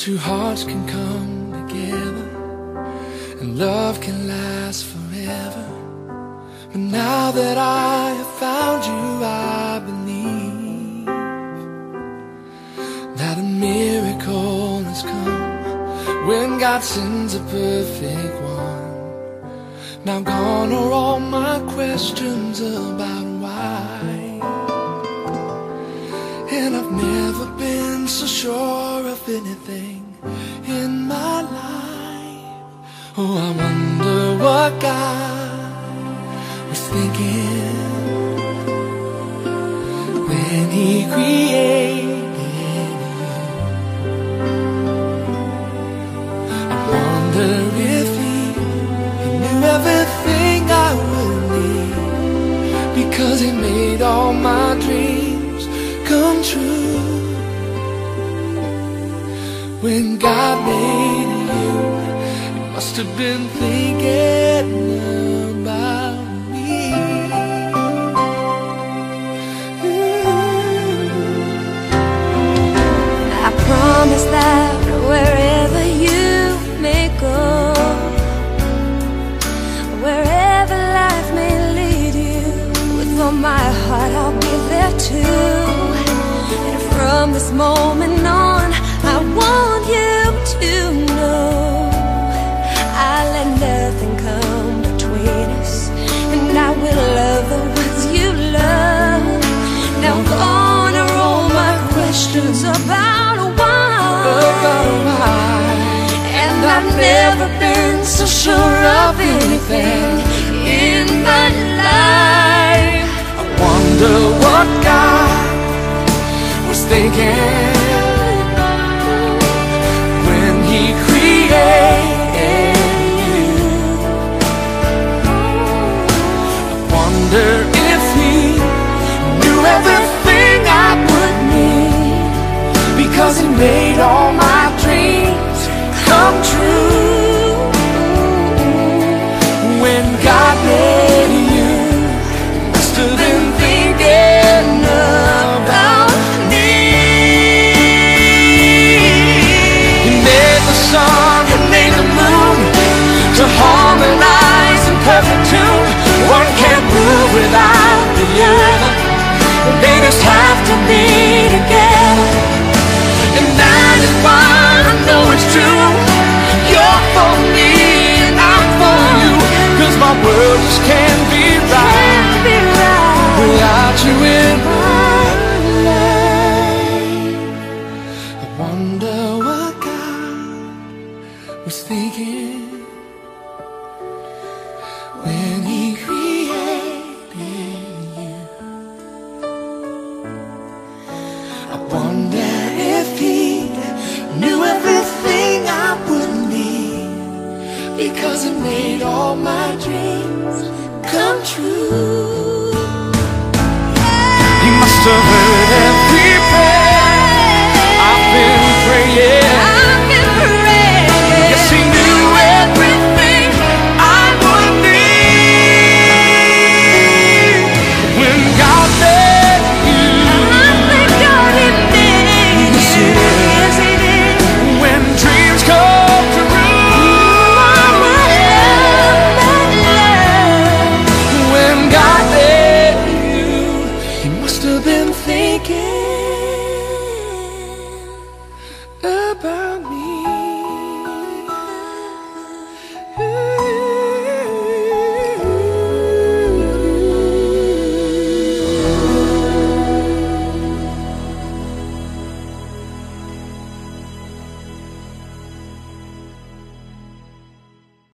two hearts can come together and love can last forever. But now that I have found you, I believe that a miracle has come when God sends a perfect one. Now gone are all my questions about why, and I've never been so sure of anything in my life. Oh, I wonder what God was thinking when He created you. I wonder if He knew everything I would need, because He made all my dreams come true. When God made you, He must have been thinking about me. I promise that wherever you may go, wherever life may lead you, with all my heart I'll be there too. And from this moment on, I want you to know I let nothing come between us, and I will love the ones you love. Now gone are all my questions about why, and I've never been so sure of anything in my life. I wonder what God was thinking when He created you. I wonder if He knew everything I would need, because He made all my dreams come true. When God made you, He must have been thinking about me. He made the sun, He made the moon to harmonize in perfect tune. One can't move without the other, they just have to be together. And that is why I know it's true. You're for me and I'm for you, 'cause my world just can't be right without you in my life. I wonder what God was thinking when He created you. I wonder if He knew everything I would need, because He made all my dreams come true. He must have heard every prayer I've been praying. Yes, He knew everything I would need. When God made you, yes, He did. When dreams come true, when God made you, He must have been thinking